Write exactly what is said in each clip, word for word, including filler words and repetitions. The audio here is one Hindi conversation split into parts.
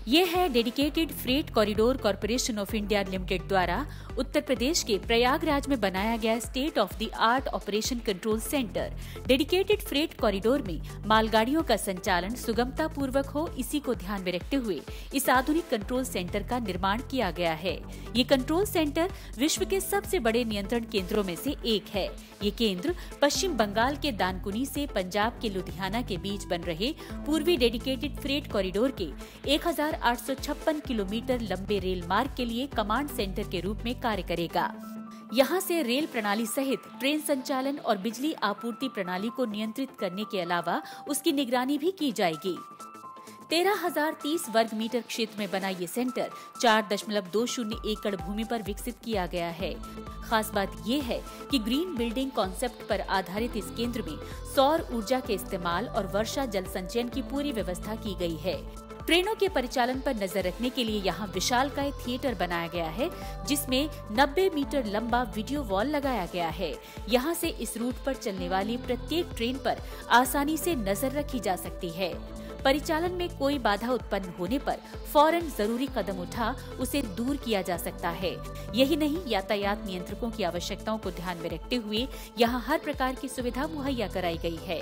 ये है dedicated freight corridor corporation of India limited द्वारा उत्तर प्रदेश के प्रयागराज में बनाया गया state of the art operation control centre. Dedicated freight corridor में मालगाड़ियों का संचालन सुगमता पूर्वक हो, इसी को ध्यान में रखते हुए इस आधुनिक कंट्रोल सेंटर का निर्माण किया गया है। ये कंट्रोल सेंटर विश्व के सबसे बड़े नियंत्रण केंद्रों में से एक है। ये केंद्र पश्चिम बंगाल के दानकुनी से पंजाब के लुधियाना के बीच बन रहे पूर्वी डेडिकेटेड फ्रेट कॉरिडोर के एक हजार आठ सौ छप्पन किलोमीटर लंबे रेल मार्ग के लिए कमांड सेंटर के रूप में कार्य करेगा। यहाँ से रेल प्रणाली सहित ट्रेन संचालन और बिजली आपूर्ति प्रणाली को नियंत्रित करने के अलावा उसकी निगरानी भी की जाएगी। तेरह हजार तीस वर्ग मीटर क्षेत्र में बना ये सेंटर चार दशमलव दो शून्य एकड़ भूमि पर विकसित किया गया है। खास बात ये है कि ग्रीन बिल्डिंग कॉन्सेप्ट पर आधारित इस केंद्र में सौर ऊर्जा के इस्तेमाल और वर्षा जल संचयन की पूरी व्यवस्था की गई है। ट्रेनों के परिचालन पर नजर रखने के लिए यहाँ विशालकाय थिएटर बनाया गया है, जिसमें नब्बे मीटर लंबा वीडियो वॉल लगाया गया है। यहाँ से इस रूट पर चलने वाली प्रत्येक ट्रेन पर आसानी से नजर रखी जा सकती है। परिचालन में कोई बाधा उत्पन्न होने पर फौरन जरूरी कदम उठा उसे दूर किया जा सकता है। यही नहीं, यातायात नियंत्रकों की आवश्यकताओं को ध्यान में रखते हुए यहाँ हर प्रकार की सुविधा मुहैया कराई गई है।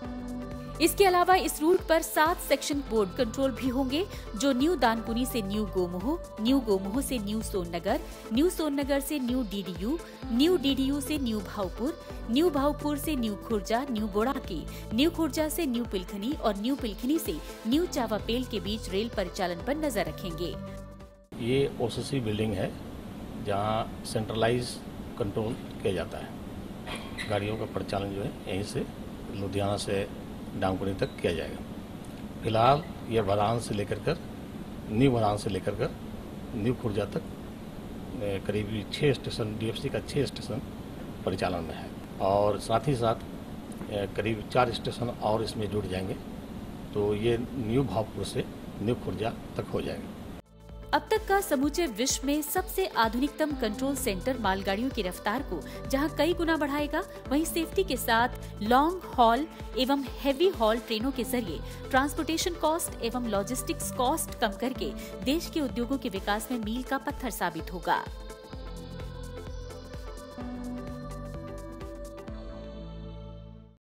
इसके अलावा इस रूट पर सात सेक्शन बोर्ड कंट्रोल भी होंगे, जो न्यू दानकुनी से न्यू गोमोह, न्यू गोमोह से न्यू सोननगर, न्यू सोननगर से न्यू डीडीयू, न्यू डीडीयू से न्यू भावपुर, न्यू भावपुर से new Khurja, new Bodaki, new Khurja से न्यू पिलखनी और न्यू पिलखनी से न्यू चावापेल के बीच रेल परिचालन पर नजर रखेंगे। ये ओसीसी बिल्डिंग है जहाँ सेंट्रलाइज कंट्रोल किया जाता है। गाड़ियों का परिचालन जो है यहीं से लुधियाना से डांगकुनी तक किया जाएगा। फिलहाल ये वाराणसी से लेकर कर न्यू वाराणसी से लेकर कर न्यू खुर्जा तक करीब छः स्टेशन डीएफसी का छः स्टेशन परिचालन में है और साथ ही साथ करीब चार स्टेशन और इसमें जुड़ जाएंगे, तो ये न्यू भावपुर से न्यू खुर्जा तक हो जाएगा। अब तक का समूचे विश्व में सबसे आधुनिकतम कंट्रोल सेंटर मालगाड़ियों की रफ्तार को जहां कई गुना बढ़ाएगा, वहीं सेफ्टी के साथ लॉन्ग हॉल एवं हेवी हॉल ट्रेनों के जरिए ट्रांसपोर्टेशन कॉस्ट एवं लॉजिस्टिक्स कॉस्ट कम करके देश के उद्योगों के विकास में मील का पत्थर साबित होगा।